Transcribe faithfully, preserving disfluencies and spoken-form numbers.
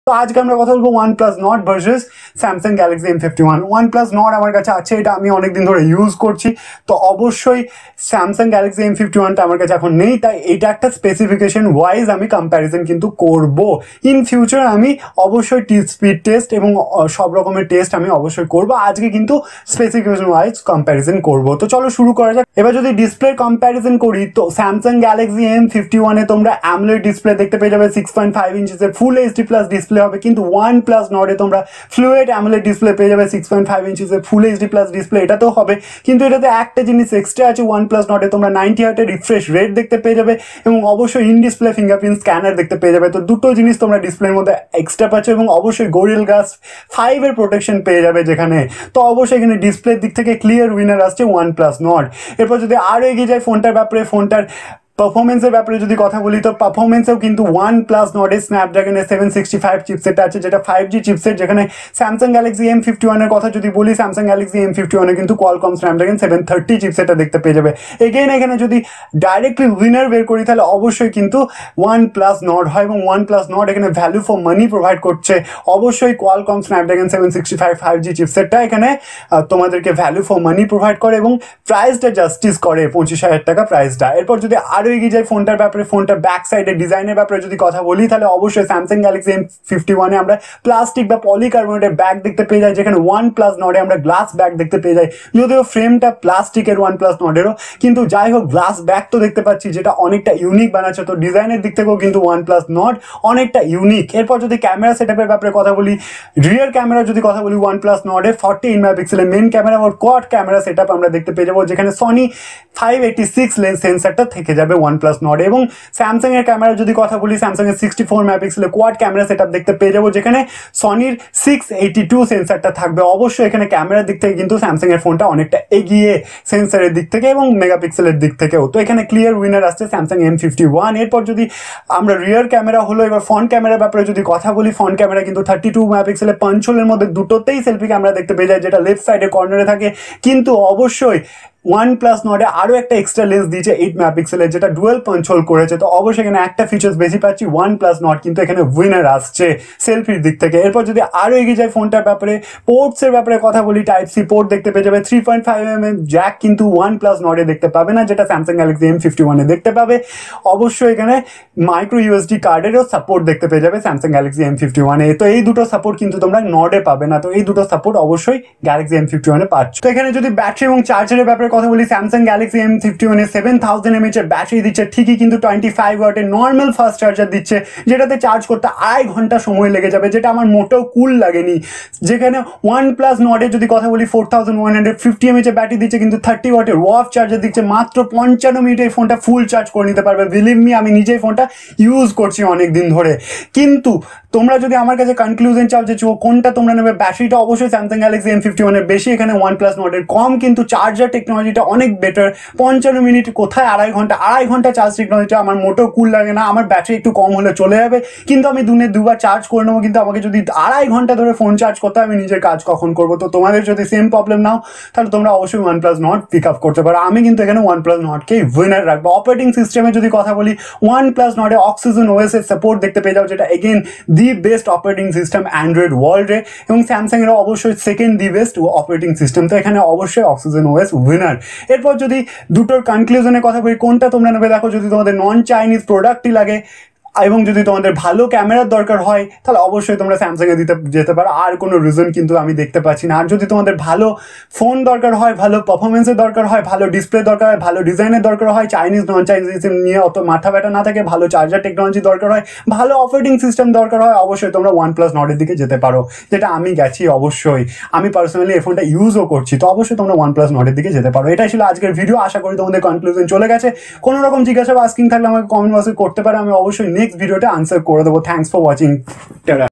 তো আজকে আমরা কথা বলবো OnePlus Nord versus Samsung Galaxy M fifty one. OnePlus Nord আমার কাছে আছে, এটা আমি অনেকদিন ধরে ইউজ করছি। তো অবশ্যই Samsung Galaxy এম ফিফটি ওয়ানটা আমার কাছে এখন নেই, তাই এটা একটা স্পেসিফিকেশন ওয়াইজ আমি কম্প্যারিজন কিন্তু করব। ইন ফিউচার আমি অবশ্যই স্পিড টেস্ট এবং সব রকমের টেস্ট আমি অবশ্যই করব। আজকে কিন্তু স্পেসিফিকেশন ওয়াইজ কম্প্যারিজন করব। তো চলো শুরু করা যাক। এবার যদি ডিসপ্লে কম্প্যারিজন করি তো Samsung Galaxy M fifty one এ তোমরা অ্যামোলেড ডিসপ্লে দেখতে পেয়ে যাবে, সিক্স পয়েন্ট ফাইভ ইঞ্চেসের ফুল এইচডি প্লাস ডিসপ্লে হবে। কিন্তু OnePlus Nord এ তোমরা ফ্লুয়েড অ্যামোলেড ডিসপ্লে পেয়ে যাবে, সিক্স পয়েন্ট ফাইভ ইঞ্চেসের ফুল এইচডি প্লাস ডিসপ্লে এটাতেও হবে। কিন্তু এটাতে একটা জিনিস এক্সট্রা আছে, OnePlus Nord এ তোমরা নাইনটি হার্টের রিফ্রেশ রেট দেখতে পেয়ে যাবে এবং অবশ্যই ইন ডিসপ্লে ফিঙ্গারপ্রিন্ট স্ক্যানার দেখতে পেয়ে যাবে। তো দুটো জিনিস তোমরা ডিসপ্লের মধ্যে এক্সট্রা পাচ্ছ এবং অবশ্যই গোরিল গ্লাস ফাইভ এর প্রোটেকশন পেয়ে যাবে যেখানে। তো অবশ্যই এখানে ডিসপ্লের দিক থেকে ক্লিয়ার উইনার আসছে OnePlus Nord। এরপর যদি আরও এগিয়ে যায় ফোনটার ব্যাপারে, ফোনটার পারফরমেন্সের ব্যাপারে যদি কথা বলি তো পারফরমেন্সেও কিন্তু OnePlus Nord এর স্ন্যাপড্রাগনের সেভেন সিক্সটি ফাইভ চিপসেট আছে, যেটা ফাইভ জি চিপসেট। যেখানে Samsung Galaxy M fifty one এর কথা যদি বলি, Samsung Galaxy M fifty one এ কিন্তু Qualcomm Snapdragon সেভেন থার্টি চিপসেটটা দেখতে পেয়ে যাবে। এগেইন এখানে যদি ডাইরেক্টলি উইনার বের করি তাহলে অবশ্যই কিন্তু OnePlus Nord হয় এবং OnePlus Nord এখানে ভ্যালু ফর মানি প্রোভাইড করছে। অবশ্যই Qualcomm Snapdragon seven sixty five five G চিপসেটটা এখানে তোমাদেরকে ভ্যালু ফর মানি প্রোভাইড করে এবং প্রাইসটা জাস্টিস করে, পঁচিশ হাজার টাকা প্রাইসটা। এরপর যদি আরও এগিয়ে যায় ফোনটার ব্যাপারে, ফোনটার ব্যাক সাইডের ডিজাইনের ব্যাপারে যদি কথা বলি তাহলে অবশ্যই Samsung Galaxy M fifty one এ আমরা প্লাস্টিক বা পলিকার্বনেটের ব্যাগ দেখতে পেয়ে যাই, যেখানে OnePlus Nord এ আমরা গ্লাস ব্যাগ দেখতে পেয়ে যাই। যদিও ফ্রেমটা প্লাস্টিকের OnePlus Nord এরও, কিন্তু যাই হোক গ্লাস ব্যাগ তো দেখতে পাচ্ছি, যেটা অনেকটা ইউনিক বানাচ্ছে। তো ডিজাইনের দিক থেকেও কিন্তু OnePlus Nord অনেকটা ইউনিক। এরপর যদি ক্যামেরা সেটআপের ব্যাপারে কথা বলি, রিয়ার ক্যামেরা যদি কথা বলি OnePlus Nord এ ফর্টি এইট মেগাপিক্সেলের মেন ক্যামেরা আর কোয়াড ক্যামেরা সেটআপ আমরা দেখতে পেয়ে যাবো, যেখানে Sony five eighty six lens সেন্সারটা থেকে যাবে OnePlus Nord। এবং স্যামসাং এর ক্যামেরা যদি কথা বলি, স্যামসাং এর সিক্সটি ফোর মেগাপিক্সেলের কোয়াড ক্যামেরা সেটআপ দেখতে পেয়ে যাবো, যেখানে সনির সিক্স এইটি টু সেন্সারটা থাকবে। অবশ্যই এখানে ক্যামেরার দিক থেকে কিন্তু স্যামসাং এর ফোনটা অনেকটা এগিয়ে সেন্সারের দিক থেকে এবং মেগাপিক্সেলের দিক থেকেও। তো এখানে ক্লিয়ার উইনার আসছে স্যামসাং এম ফিফটি ওয়ান। এরপর যদি আমরা রিয়ার ক্যামেরা হলো, এবার ফ্রন্ট ক্যামেরার ব্যাপারে যদি কথা বলি, ফ্রন্ট ক্যামেরা কিন্তু থার্টি টু মেগাপিক্সেলের পাঞ্চ হোলের মধ্যে দুটোতেই সেলফি ক্যামেরা দেখতে পেয়ে যায়, যেটা লেফট সাইডে কর্নারে থাকে। কিন্তু অবশ্যই OnePlus Nord এ আরও একটা এক্সট্রা লেন্স দিয়েছে এইট মেগাপিক্সেলের, যেটা ডুয়েল পাঞ্চ হোল করেছে। তো অবশ্যই এখানে একটা ফিচার্স বেশি পাচ্ছি, OnePlus Nord কিন্তু এখানে উইনার আসছে সেলফির দিক থেকে। এরপর যদি আরও এগিয়ে যায় ফোনটার ব্যাপারে, পোর্টসের ব্যাপারে কথা বলি, টাইপ সি পোর্ট দেখতে পেয়ে যাবে। Three point five M M jack কিন্তু OnePlus Nord এ দেখতে পাবে না, যেটা Samsung Galaxy M fifty one এ দেখতে পাবে। অবশ্যই এখানে মাইক্রো ইউএসডি কার্ডেরও সাপোর্ট দেখতে পেয়ে যাবে Samsung Galaxy M fifty one এ। তো এই দুটো সাপোর্ট কিন্তু তোমরা Nord এ পাবে না, তো এই দুটো সাপোর্ট অবশ্যই Galaxy এম ফিফটি ওয়ান এ পাচ্ছ। তো এখানে যদি ব্যাটারি এবং চার্জারের ব্যাপারে কথা বলি, Samsung Galaxy M fifty one এ সেভেন থাউজেন্ড এমএএইচ এর ব্যাটারি দিচ্ছে ঠিকই, কিন্তু টোয়েন্টি ফাইভ ওয়াটের নর্মাল ফাস্ট চার্জার দিচ্ছে, যেটাতে চার্জ করতে আড়াই ঘন্টা সময় লেগে যাবে, যেটা আমার মোটেও কুল লাগেনি। যেখানে OnePlus Nord এর যদি কথা বলি, four thousand one hundred fifty mAh এর ব্যাটারি দিচ্ছে, কিন্তু থার্টি ওয়াটের ওয়াফ চার্জার দিচ্ছে। মাত্র পঞ্চান্ন মিনিটে এই ফোনটা ফুল চার্জ করে নিতে পারবে। বিলিভ মি, আমি নিজেই ফোনটা ইউজ করছি অনেক দিন ধরে। কিন্তু তোমরা যদি আমার কাছে কনক্লুশন চাও যে কোনটা তোমরা নেবে, ব্যাটারিটা অবশ্যই Samsung Galaxy M fifty one এর বেশি, এখানে OnePlus Nord এর কম, কিন্তু চার্জার টেকনোলজিটা অনেক বেটার। পঞ্চান্ন মিনিট কোথায় আড়াই ঘন্টা, আড়াই ঘন্টা চার্জ টেকনোলজিটা আমার মোটেও কুল লাগে না। আমার ব্যাটারি একটু কম হলে চলে যাবে, কিন্তু আমি দিনে দুবার চার্জ করে নেবো। কিন্তু আমাকে যদি আড়াই ঘন্টা ধরে ফোন চার্জ করতে হয়, আমি নিজের কাজ কখন করবো? তো তোমাদের যদি সেম প্রবলেম নাও তাহলে তোমরা অবশ্যই OnePlus Nord পিক আপ করতে পারো। আমি কিন্তু এখানে OnePlus Nordকে উইনার রাখবো। অপারেটিং সিস্টেমে যদি কথা বলি, OnePlus Nord এ Oxygen ওএস এর সাপোর্ট দেখতে পেয়ে যাও, যেটা again the best operating system android ওয়ার্ল্ডে, এবং স্যামসাং এর অবশ্যই second the best operating system. তো এখানে অবশ্যই Oxygen ওএস উইনার। এরপর যদি দুটোর কনক্লুশনের কথা বলি, কোনটা তোমরা নেবে, দেখো যদি তোমাদের নন চাইনিজ প্রোডাক্টই লাগে এবং যদি তোমাদের ভালো ক্যামেরার দরকার হয় তাহলে অবশ্যই তোমরা স্যামসাংয়ে দিতে যেতে পারো, আর কোনো রিজন কিন্তু আমি দেখতে পাচ্ছি না। আর যদি তোমাদের ভালো ফোন দরকার হয়, ভালো পারফরমেন্সের দরকার হয়, ভালো ডিসপ্লে দরকার হয়, ভালো ডিজাইনের দরকার হয়, চাইনিজ নন চাইনিজ নিয়ে অত মাথা ব্যথা না থাকে, ভালো চার্জার টেকনোলজি দরকার হয়, ভালো অপারেটিং সিস্টেম দরকার হয়, অবশ্যই তোমরা OnePlus Nord এর দিকে যেতে পারো, যেটা আমি গেছি। অবশ্যই আমি পার্সোনালি এই ফোনটা ইউজও করছি, তো অবশ্যই তোমরা OnePlus Nord এর দিকে যেতে পারো। এটাই ছিল আজকের ভিডিও। আশা করি তোমাদের কনক্লুশন চলে গেছে। কোনো রকম জিজ্ঞাসা বা আস্কিং থাকলে আমাকে কমেন্ট বক্সে করতে পারো, আমি অবশ্যই নেক্সট ভিডিওতে আনসার করে দেবো। Thanks for watching.